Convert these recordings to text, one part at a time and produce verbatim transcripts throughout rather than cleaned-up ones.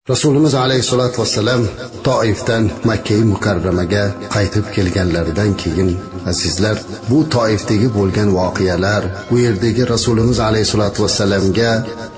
Rasulimiz alayhissalatu vassalam Toifdan Makka mukarramaga qaytib kelganlaridan keyin azizlar, bu Toifdagi bo'lgan voqealar, bu yerdagi Rasulimiz alayhissalatu vassalamga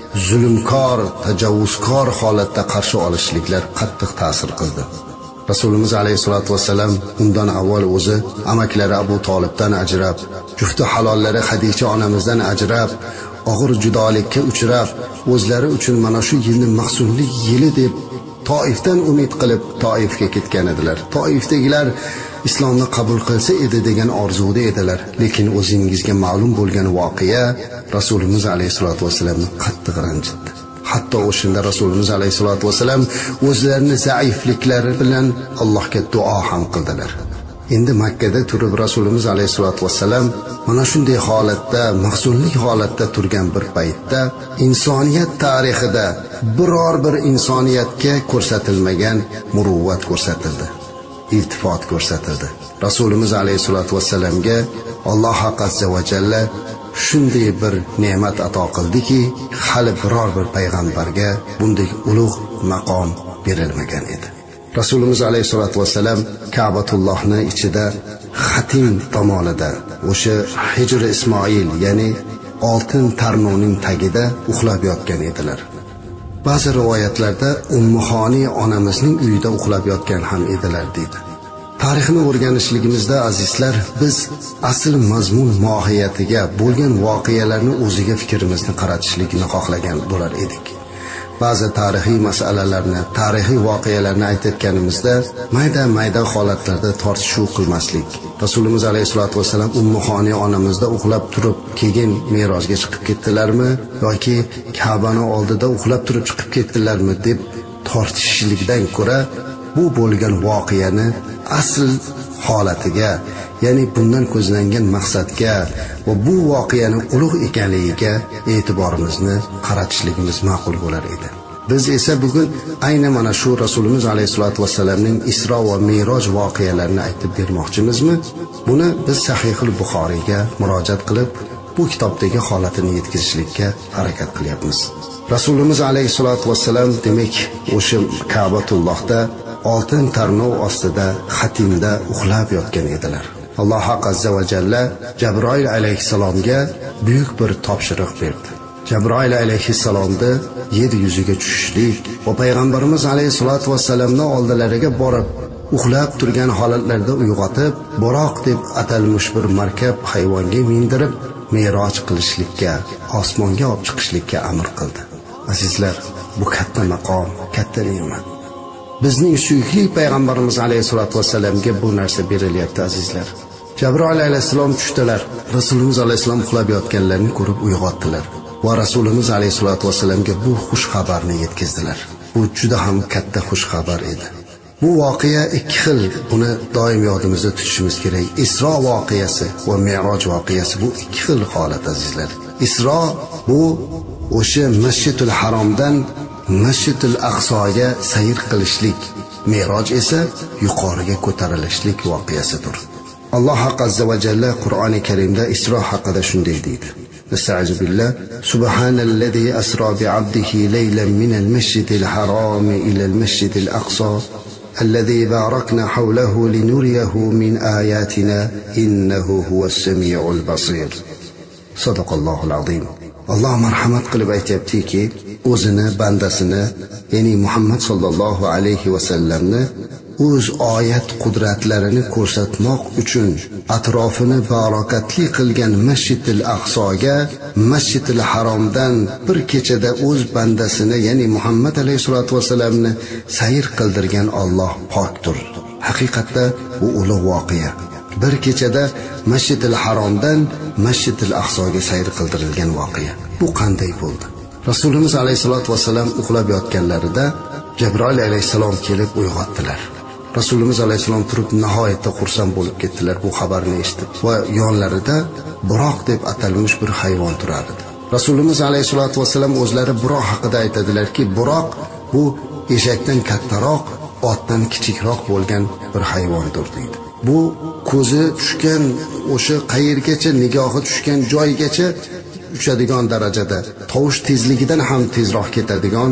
zulmkor, tajovuzkor holatda qarshi olishliklar qattiq ta'sir qildi. Rasulimiz alayhissalatu vassalam undan avval o'zi amaklari Abu Tolibdan ajrab, jufti halollari Xadicha onamizdan ajrab, og'ir judolikka uchrab, o'zlari uchun mana shu yilni mahsunlik yili deb Toifdan umid qilib Toifga ketgan edilar. Toifdagilar islomni qabul qilsa edi degan orzuda edilar. Lekin o'zingizga ma'lum bo'lgan voqea Rasulimiz alayhissalatu vassalamni qattiq ranjitdi. Hatto o'shanda Rasulimiz alayhissalatu vassalam o'zlarini zaifliklari bilan Allohga duo ham qildilar. Endi Makkada turib Rasulimiz alayhissalatu vassalam mana shunday holatda, mahzunlik holatda turgan bir paytda insoniyat tarixida biror bir insoniyatga ko'rsatilmagan muruvvat ko'rsatildi, iltifot ko'rsatildi. Rasulimiz alayhissalatu vassalamga Alloh azza va jalla shunday bir ne'mat ato qildiki, hali biror bir payg'ambarga bunday ulug' maqom berilmagan edi. Rasulimiz alayhissalatu vassalam Ka'batullohning ichida xatim tomonida o'sha Hijr Ismoil, ya'ni oltin tarnovning tagida uxlab yotgan edilar. Ba'zi rivoyatlarda Ummuxoni onamizning uyida uxlab yotgan ham edilar deydi. Tarixni o'rganishligimizda azizlar, biz asl mazmun mohiyatiga bo'lgan voqealarni o'ziga fikrimizni qaratishlikni xohlagan bo'lar edik. Ba'zi tarixiy masalalarni, tarixiy voqealarni aytayotganimizda mayda-mayda holatlarda tortishuv qilmaslik. Rasulimiz alayhissalatu vassalam Ummuxoni onamizda uxlab turib keyin Merojga chiqib ketdilarmi yoki Ka'bani oldida uxlab turib chiqib ketdilarmi deb tortishishlikdan ko'ra, bu bo'lgan voqeani asl holatiga, ya'ni bundan ko'zlangan maqsadga va bu voqeaning ulug' ekanligiga e'tiborimizni qaratishligimiz ma'qul bo'lar edi. Biz esa bugun ayni mana shu Rasulimiz alayhissalatu vassalamning Isro va Meroj voqealarini aytib bermoqchimizmi? Buni biz Sahihul Buxoriyga murojaat qilib, bu kitobdagi holatini yetkazishlikka harakat qilyapmiz. Rasulimiz alayhissalatu vassalam demak o'sha Ka'batullohda oltin tarnov ostida xatimda uxlab yotgan edilar. Alloh azza va jalla Jabroil alayhissalomga buyuk bir topshiriq berdi. Jabroil alayhissalomni yer yuziga tushishlik va payg'ambarimiz alayhissalatu vassalamning oldilariga borib uxlab turgan holatlarda uyg'otib, Buroq deb atalmish bir markab hayvonga mindirib Meroj qilishlikka, osmonga olib chiqishlikka amr qildi. Azizlar, bu katta maqom, katta ne'mat. Bizning suyukli payg'ambarimiz alayhissalatu vassalamga bu narsa berilyapti azizlar. Jabroil alayhissalom tushdilar. Rasulimiz alayhissalom uxlab yotganlarini ko'rib uyg'otdilar va Rasulimiz alayhissalatu vassalamga bu xush xabarni yetkazdilar. Bu juda ham katta xush xabar edi. Bu voqea ikki xil, buni doim yodimizda tutishimiz kerak. Isro voqeasi va Meroj voqeasi bu ikki xil holat azizlar. Isro bu o'sha Masjidul Haromdan Masjidul Aqsoga sayr qilishlik, Meroj esa yuqoriga ko'tarilishlik voqeasidir. Alloh azza va jalla Qur'oni Karimda Isro haqida shunday deydi. Nasta'zu billah, subhanallazi asra bi'abdihi laylan minal masjidil harom ila al-masjidil aqsa alladhi barakna hawlahu linuriyahu min ayatina innahu huwas samiul basir. Sadaqallohul azim. Alloh marhamat qilib aytayaptiki, o'zini bandasini, ya'ni Muhammad sallallohu alayhi va sallamni o'z oyat qudratlarini ko'rsatmoq uchun atrofini barokatli qilgan Masjidil Aqsoga, Masjidil Haromdan bir kechada o'z bandasini, ya'ni Muhammad alayhisolatu vasallamni sayr qildirgan Alloh pokdir. Haqiqatda bu ulug' voqea. Bir kechada Masjidil Haromdan Masjidil Aqsoga sayr qildirilgan voqea. Bu qanday bo'ldi? Rasulimiz alayhisolatu vasallam uxlab yotganlarida Jabroil alayhisalom kelib uyg'otdilar. Rasulimiz alayhisalom turib nihoyatda xursand bo'lib ketdilar bu xabarni eshitib va yonlarida Buroq deb atalmish bir hayvon turar edi. Rasulimiz alayhisolatu vasallam o'zlari Buroq haqida aytadilarki, Buroq bu eshakdan kattaroq, otdan kichikroq bo'lgan bir hayvondir deydi. Bu ko'zi tushgan o'sha qayergacha nigohi tushgan joygacha uchadigan darajada, tovush tezligidan ham tezroq ketadigan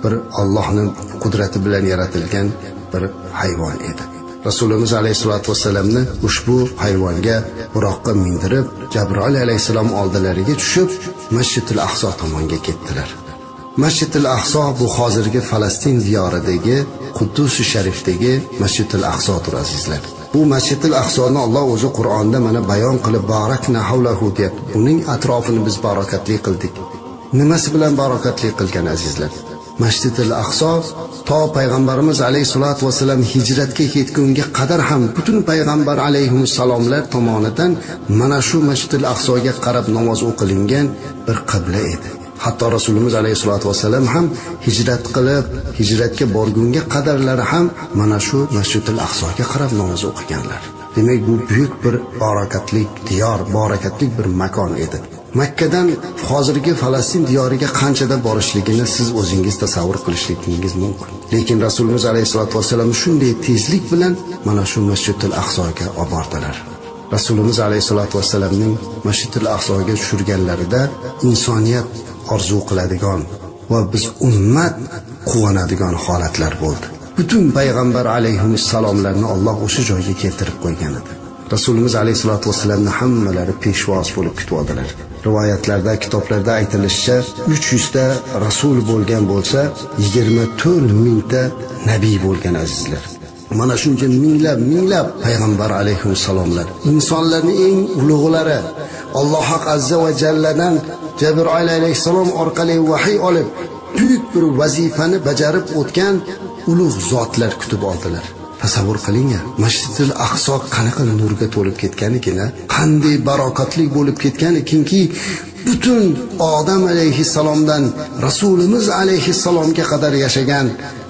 bir Allohning qudrati bilan yaratilgan bir hayvon edi. Rasulimiz alayhisolatu vasallamni ushbu hayvonga buroqqa mindirib, Jabroil alayhisalom oldilariga tushib, Masjidul Aqso tomonga ketdilar. Masjidul Aqso bu hozirgi Falastin diyoridagi Quddus sharifdagi Masjidul Aqsodir azizlar. Bu Masjidul Aqsoni Alloh o'zi Qur'onda mana bayon qilib barakna havlahu deb, uning atrofini biz barakatli qildik. Nimasi bilan barakatli qilgan azizlar? Masjidul Aqso to payg'ambarimiz alayhisolatu vasallam hijratga ketgunga qadar ham butun payg'ambar alayhissalomlar tomonidan mana shu Masjidul Aqsoga qarab namoz o'qilingan bir qibla edi. Hatto Rasulimiz alayhisolatu vasallam ham hijrat qilib, hijratga borgunga qadarlari ham mana shu Masjidul Aqsoga qarab namoz o'qiganlar. Demak, bu buyuk bir barakatli diyor, barakatli bir makon edi. Makkadan hozirgi Falastin diyoriga qanchada borishligini siz o'zingiz tasavvur qilishligingiz mumkin. Lekin Rasulimiz alayhisolatu vasallam shunday tezlik bilan mana shu Masjidul Aqsoga olib bordilar. Rasulimiz alayhisolatu vasallamning Masjidul Aqsoga tushirganlarida insoniyat orzu qiladigan va biz ummat quvonadigan holatlar bo'ldi. Butun payg'ambar alayhissalomlarni Alloh o'sha joyga keltirib qo'ygan edi. Rasulimiz alayhisolatu vasallamni hammalari peshvoz bo'lib kutib oldilar. Rivoyatlarda, kitoblarda aytilishicha, uch yuz ta rasul bo'lgan bo'lsa, yigirma to'rt mingta nabiy bo'lgan azizlar. Mana shuncha minglab, minglab payg'ambar alayhissalomlar, insonlarning eng ulug'lari, Alloh azza va jalladan Jabroil alayhissalom orqali vahiy olib, buyuk bir vazifani bajarib o'tgan ulug' zotlar kutib oldilar. Tasavvur qiling, Masjidul Aqso qanaqa nurga to'lib ketganligini, qanday barokatli bo'lib ketganikinki, butun Odam alayhissalomdan Rasulimiz alayhissalomga qadar yashagan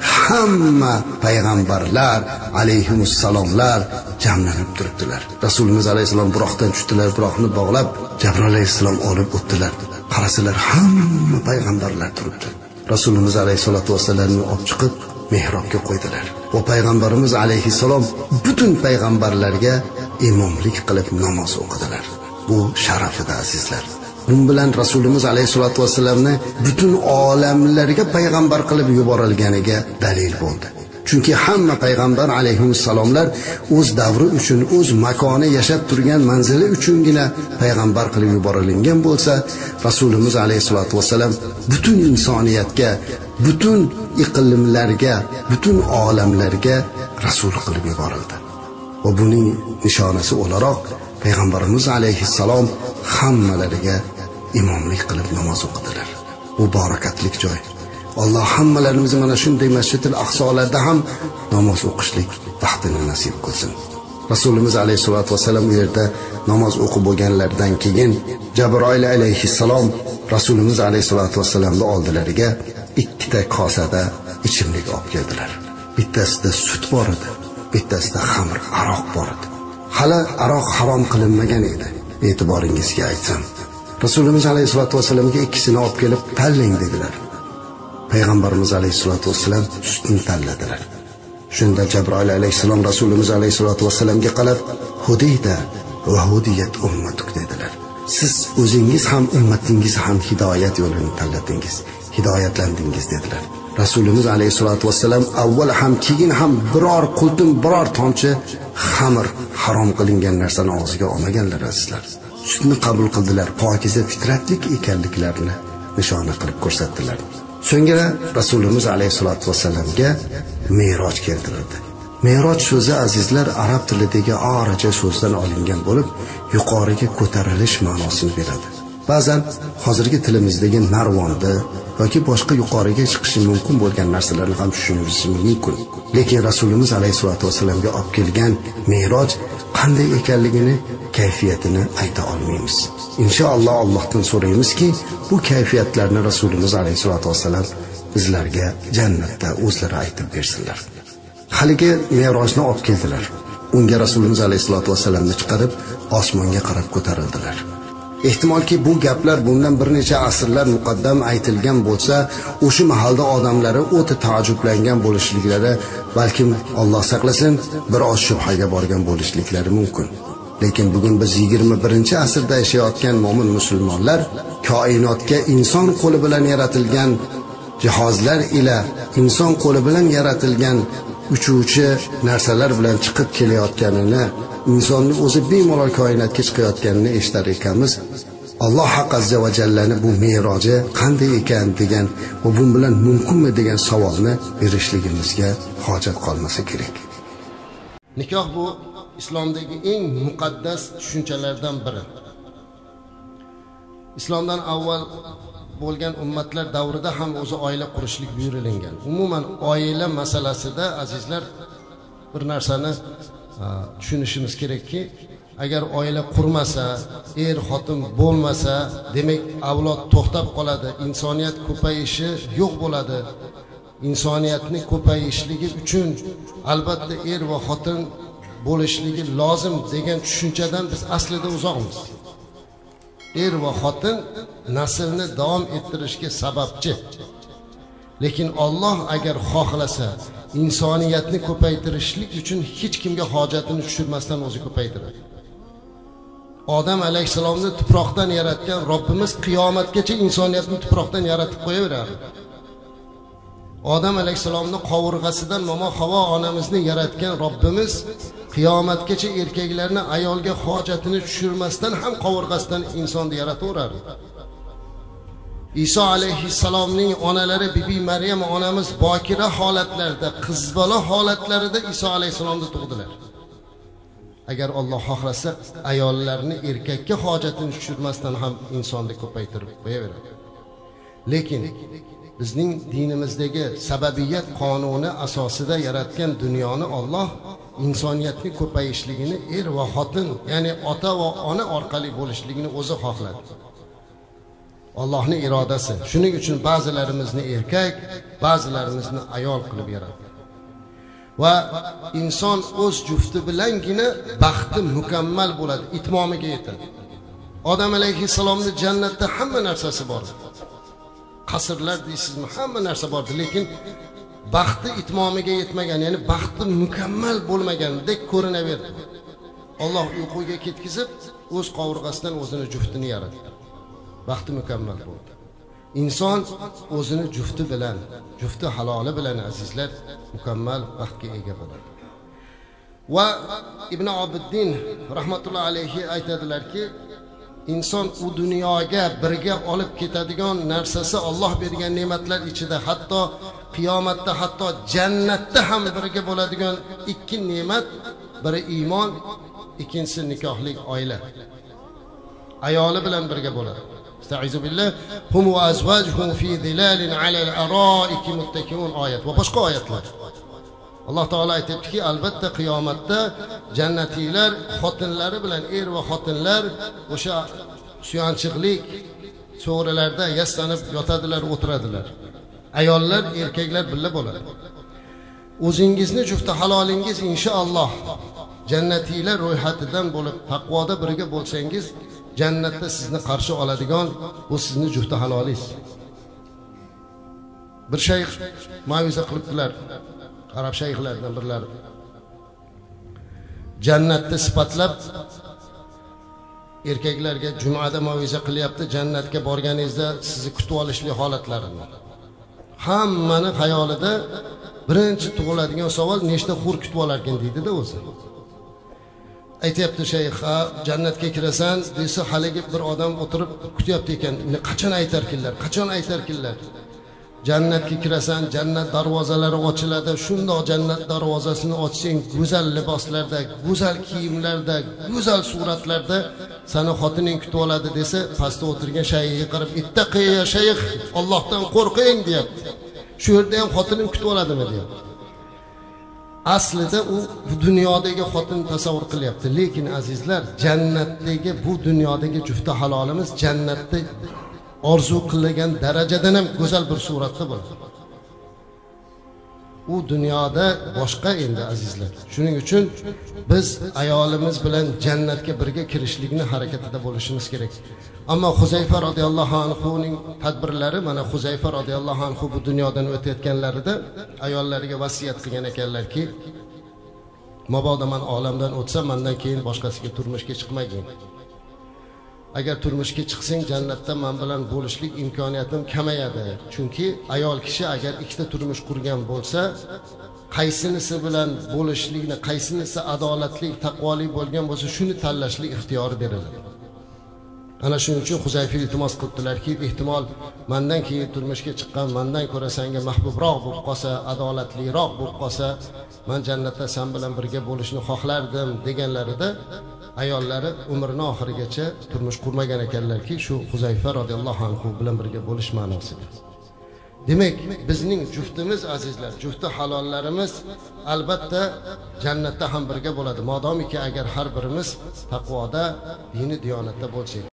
hamma payg'ambarlar alayhissalomlar jamlanib turibdilar. Rasulimiz alayhissalom buroqdan tushdilar, buroqni bog'lab Jabroil alayhissalom olib o'tdilar. Qarasalar hamma payg'ambarlar turibdi. Rasulimiz alayhisolatu vasallamni olib chiqib mehrobga qo'ydilar. Va payg'ambarimiz alayhissalom butun payg'ambarlarga imomlik qilib namoz o'qidilar. Bu sharafida azizlar. Bunun bilan Rasulimiz alayhisolatu vasallamni butun olamlarga payg'ambar qilib yuborilganiga dalil bo'ldi. Chunki hamma payg'ambar alayhissalomlar o'z davri uchun, o'z makoni yashab turgan manzili uchungina payg'ambar qilib yuborilgan bo'lsa, Rasulimiz alayhisolatu vasallam butun insoniyatga, butun iqlimlarga, butun olamlarga rasul qilib yuborildi. Va buning nishonasi o'laroq payg'ambarimiz alayhissalom hammalariga imomlik qilib namoz o'qidilar. Bu barakatli joy. Alloh hammalarimizni mana shunday Masjidul Aqsolarda ham namoz o'qishlik baxtini nasib qilsin. Rasulimiz alayhisolatu vasallam u yerda namoz o'qib bo'lganlardan keyin Jabroil alayhissalom Rasulimiz alayhisolatu vasallamning oldilariga ikkita kosada ichimlik olib keldilar. Bittasida sut bor edi, bittasida xamir, aroq bor edi. Hali aroq harom qilinmagan edi. E'tiboringizga aytsam, Rasulimiz alayhisolatu vasallamga ikkisini olib kelib tanlang dedilar. Payg'ambarimiz alayhisolatu vasallam sutni tanladilar. Shunda Jabroil alayhissalom Rasulimiz alayhisolatu vasallamga qarab, "Hudayda va hudiyat ummatuk" dedilar. Siz o'zingiz ham ummatingiz ham hidoyat yo'lini tanladingiz, hidoyatlandingiz dedilar. Rasulimiz alayhisolatu vasallam avval ham keyin ham biror qultum, biror tomchi xamir, harom qilingan narsani og'ziga olmaganlar azizlar. Sutni qabul qildilar, pokiza fitratlik ekanliklarini nishona qilib ko'rsatdilar. So'ngra Rasulimiz alayhisolatu vasallamga Me'roj keltirildi. Me'roj so'zi azizlar arab tilidagi aracha so'zdan olingan bo'lib, yuqoriga ko'tarilish ma'nosini beradi. Ba'zan hozirgi tilimizdagi narvonda yoki boshqa yuqoriga chiqishi mumkin bo'lgan narsalarni ham tushunishimiz mumkin. Lekin Rasulimiz alayhisolatu vasallamga olib kelgan Me'roj qanday ekanligini, kayfiyatini ayta olmaymiz. Inshaalloh Allohdan so'raymizki, bu kayfiyatlarni Rasulimiz alayhisolatu vasallam bizlarga jannatda o'zlari aytib bersinlar. Haligi Me'rojni olib keldilar. Unga Rasulimiz alayhisolatu vasallamni chiqarib osmonga qarab ko'tarildilar. Ehtimolki bu gaplar bundan bir necha asrlar muqaddam aytilgan bo'lsa, o'sha mahalda odamlari o'ta taajjublangan bo'lishliklari, balkim Alloh saqlasin, bir oz shubhaga borgan bo'lishliklari mumkin. Lekin bugun biz yigirma birinchi asrda yashayotgan mo'min musulmonlar koinotga inson qo'li bilan yaratilgan jihozlar ila inson qo'li bilan yaratilgan uchuvchi narsalar bilan chiqib kelayotganini, insonning o'zi bemalol koinotga chiqayotganini eshitar ekanmiz. Alloh haq azza va jallani bu meroji qanday ekan degan va bu bilan mumkinmi degan savolni berishligimizga hojat qolmasa kerak. Nikoh bu islomdagi eng muqaddas tushunchalardan biri. Islomdan avval bo'lgan ummatlar davrida ham o'zi oila qurishlik buyurilgan. Umuman oila masalasida azizlar bir narsani tushunishimiz kerakki, agar oila qurmasa, er xotin bo'lmasa, demak avlod to'xtab qoladi, insoniyat ko'payishi yo'q bo'ladi. Insoniyatni ko'payishligi uchun albatta er va xotin bo'lishligi lozim degan tushunchadan biz aslida uzoqmiz. Er va xotin naslni davom ettirishga sababchi. Lekin Alloh agar xohlasa, insoniyatni ko'paytirishlik uchun hech kimga hojatini tushirmasdan o'zi ko'paytiradi. Odam alayhisalomni tuproqdan yaratgan Robbimiz qiyomatgacha insoniyatni tuproqdan yaratib qo'yaveradi. Odam alayhisalomni qovurg'asidan Momo Havo onamizni yaratgan Robbimiz qiyomatgacha erkaklarni ayolga hojatini tushirmasdan ham qovurg'asidan insonni yarataveradi. Iso alayhissalomning onalari Bibi Maryam onamiz bokira holatlarda, qizbola holatlarida Iso alayhissalomni tug'dilar. Agar Alloh xohlasa, ayollarni erkakka hojatini tushirmasdan ham insonni ko'paytirib qo'yaveradi. Lekin bizning dinimizdagi sababiyat qonuni asosida yaratgan dunyoni Alloh insoniyatni ko'payishligini er va xotin, ya'ni ota va ona orqali bo'lishligini o'zi xohladi. Allohning irodasi. Shuning uchun ba'zilarimizni erkak, ba'zilarimizni ayol qilib yaratdi. Va inson o'z jufti bilangina baxti mukammal bo'ladi, itmomiga yetadi. Odam alayhissalomning jannatda hamma narsasi bor. Qasrlar deysizmi, hamma narsa bor, lekin baxti itmomiga yetmagan, ya'ni baxti mukammal bo'lmagandek ko'rinaverdi. Alloh uyquga ketkizib, o'z qovurg'asidan o'zini juftini yaratdi. Baxti mukammal bo'ldi. Inson o'zini jufti bilan, jufti haloli bilan azizlar mukammal baxtga ega bo'ladi. Va Ibn Obiddin rahmatullohi alayhi aytadilarki, inson u dunyoga birga olib ketadigan narsasi Alloh bergan ne'matlar ichida, hatto qiyomatda, hatto jannatda ham birga bo'ladigan ikki ne'mat, biri iymon, ikkinchisi nikohli oila. Ayoli bilan birga bo'ladi. Estaizu billah, hum va azvajuhum fi zilalin ala al-ara'iki muttakiun oyat va boshqa oyatlar. Alloh taolo aytibdiki, albatta qiyomatda jannatiylar xotinlari bilan, er va xotinlar o'sha suyanchiqlik so'g'rilarda yastanib yotadilar, o'tiradilar. Ayollar, erkaklar birga bo'ladi. O'zingizni jufti halolingiz inshaalloh jannatiylar ro'yxatidan bo'lib taqvoda birga bo'lsangiz, jannatda sizni qarshi oladigan bu sizni jufti halolingiz. Bir shayx ma'ruza qilibdilar, arab shayxlardan birlari. Jannatni sifatlab erkaklarga jumada ma'ruza qilyapti, jannatga borganingizda sizni kutib olishli holatlarini. Hammani xayolida birinchi tug'iladigan savol nechta xur kutib olarkan deydi-da o'zi. Aytayapti shayx, jannatga kirasan desa, haligi bir odam o'tirib kutyapti ekan, qachon aytarkinlar, qachon aytarkinlar. Jannatga kirasan, jannat darvozalari ochiladi. Shundoq jannat darvozasini ochsang, go'zal liboslarda, go'zal kiyimlarda, go'zal suratlarda seni xotining kutib oladi desa, pastda o'tirgan shayxga qarab, "Ittaqi ya shayx, Allohdan qo'rqing" deyapti. Shu yerda ham xotining kutib oladimi deyapti. Aslida u bu dunyodagi xotin tasavvur qilyapti, lekin azizlar, jannatdagi bu dunyodagi jufti halolimiz jannatda orzu qilgan darajadan ham go'zal bir suratda bo'ladi. U dunyoda boshqa endi azizlar. Shuning uchun biz ayolimiz bilan jannatga birga kirishlikni harakatida bo'lishimiz kerak. Ammo Huzayfa radhiyallohu anhuning tadbirlari, mana Huzayfa radhiyallohu anhu bu dunyodan o'tayotganlarida ayollariga vasiyat qilgan ekanlarki, mabodo men olamdan o'tsam, mendan keyin boshqasiga turmushga chiqmagin. agar turmushga chiqsang jannatda men bilan bo'lishlik imkoniyatim kamayadi. Chunki ayol kishi agar ikkita turmush qurgan bo'lsa, qaysinisi bilan bo'lishlikni, qaysinisi adolatli, taqvoli bo'lgan bo'lsa, shuni tanlashlik ixtiyori beriladi. Ana shuning uchun Huzayfa iltimos qildilarki, ehtimol mendan keyin turmushga chiqqan, mendan ko'ra senga mahbubroq bo'lib qolsa, adolatliroq bo'lib qolsa, men jannatda sen bilan birga bo'lishni xohlardim deganlarida ayollari umrining oxirigacha turmush qurmagan ekanlarki, shu Huzayfa radhiyallohu anhu bilan birga bo'lish ma'nosida. Demak, bizning juftimiz azizlar, jufti halollarimiz albatta jannatda ham birga bo'ladi. Modomiki agar har birimiz taqvoda, dini diyonatda bo'lsak.